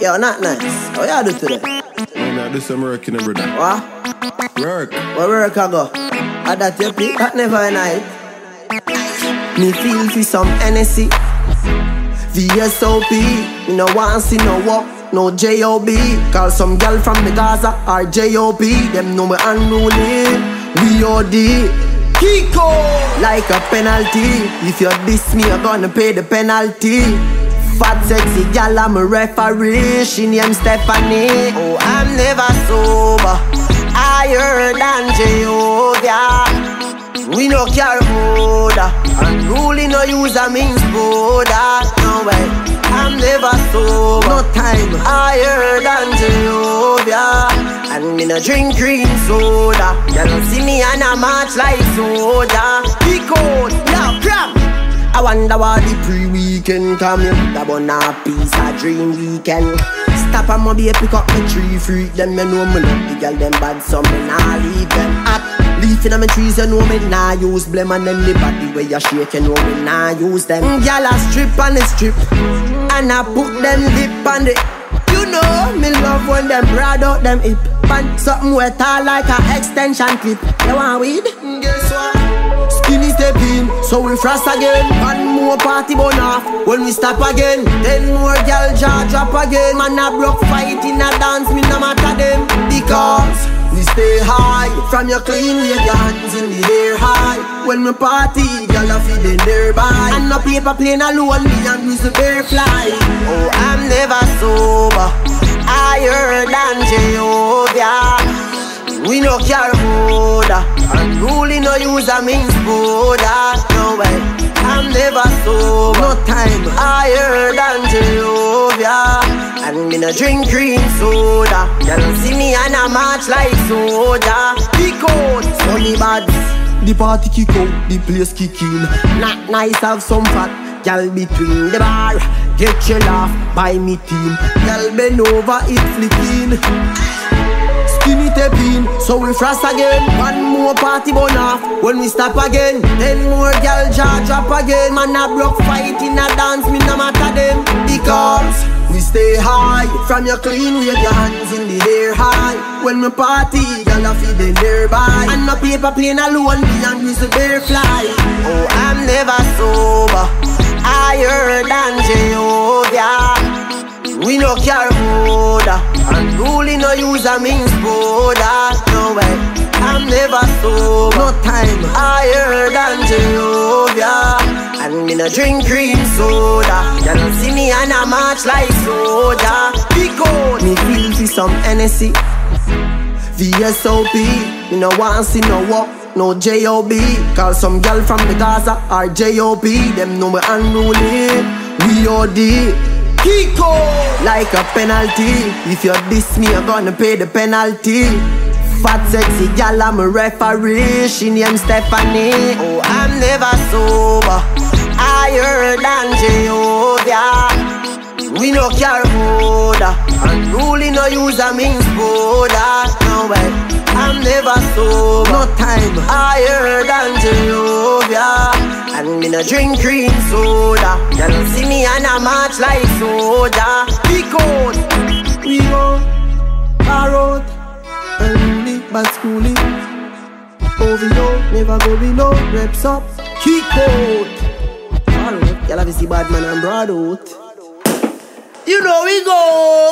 Yo, not nice. How you do today? Man, I do some work in every day. What? Work. Where work I go? I that you pick, that never night. Me feel for some NSC VSOP. Me no want see no walk, no J.O.B. Call some girl from the Gaza or J.O.B. Them know me unruly. We O.D. Kiko like a penalty. If you diss me, you're gonna pay the penalty. Fat sexy gal, I'm a referee. She named Stephanie. Oh, I'm never sober, higher than Jehovah. We no care border, unruly no use a means border. No way, I'm never sober, no time, higher than Jehovah. And me no drink green soda. You don't see me and I march like soda. Big cold, yeah, cram. I wonder why the pre-weekend come in. That one a piece of dream weekend. Stop and maybe pick up my tree freak. Them you know me love the girl them bad, so me nah leave them up. Leaf in my trees, you know me nah use blame. And then the body where you shake, you know me nah use them. Girl a strip on the strip, and I put them lip on the. You know me love when them broad out them hip. And something wet all like a extension clip. You want weed? Guess what? Skinny step in, so we frost again. One more party burn off, when we stop again. 10 more girl jaw drop again. Man a broke fight in a dance, me no matter them. Because we stay high, from your clean wave your hands in the air high. When we party, girl a feeding nearby. And no paper plane alone, me and use the bear fly. Oh, I'm never sober, higher than Jehovah. We no care border, unruly no use a means border. No way, I'm never sober, no time, higher than Jehovah. And me no drink green soda. You don't see me and I march like soda. Kick out, sunny bad. The party kick out, the place kick in. Not nice, have some fat girl between the bar. Get your laugh by me team. Girl bend over, it flicking. Skinny tap in, so we frost again. One more party burn off, when we stop again. 10 more girl jaw drop again. Man a broke fight in a dance, me no matter them. Because we stay high, from your clean wave your hands in the air high. When we party, girl a feeding nearby. And no paper plane alone, me and use the bear fly. Oh, I'm never sober, higher than Jehovah. We no care border, unruly no use a means border. No way, I'm never sober, no time, higher than Jehovah. And me no drink green soda. You don't see me and I march like soda. Big old, me feel for some NSC VSOP. Me no want see no walk, no J.O.B. Call some girl from the Gaza or J.O.B. Them know me unruly. We O.D. Kiko like a penalty. If you diss me, you're gonna pay the penalty. Fat sexy gal, I'm a referee. She named Stephanie. Oh, I'm never sober, higher than Jehovah. We no care border, unruly no use a means border. No way, I'm never sober, no time, higher than Jehovah. And me no drink green soda. You don't see me and I march like soda. Big out, we go far out, unruly but schooling. OVO, never go below. Reps up, kick out. Far out, y'all have to see bad man and broad out. You know we go.